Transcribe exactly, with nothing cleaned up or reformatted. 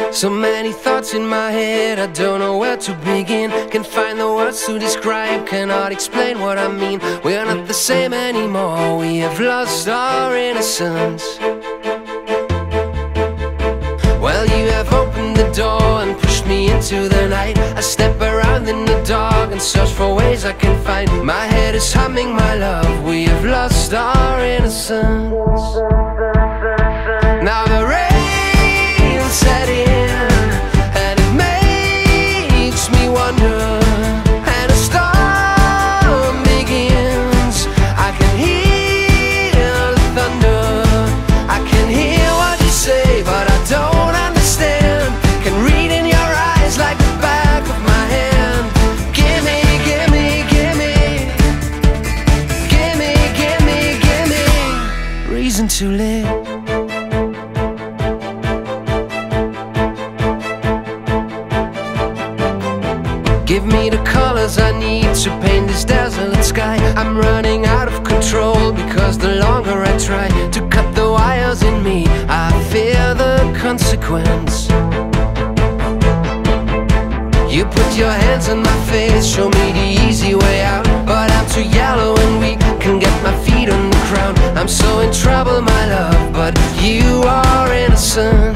So many thoughts in my head, I don't know where to begin. Can't find the words to describe, cannot explain what I mean. We're not the same anymore, we have lost our innocence. Well, you have opened the door and pushed me into the night. I step around in the dark and search for ways I can find. My head is humming, my love, we have lost our innocence. Now the rain set in and it makes me wonder, and a storm begins. I can hear the thunder, I can hear what you say, but I don't understand. Can read in your eyes like the back of my hand. Give me, give me, give me, give me, give me, give me reason to live. Give me the colors I need to paint this desolate sky. I'm running out of control because the longer I try to cut the wires in me, I fear the consequence. You put your hands on my face, show me the easy way out, but I'm too yellow and weak, can get my feet on the ground. I'm so in trouble, my love, but you are innocent.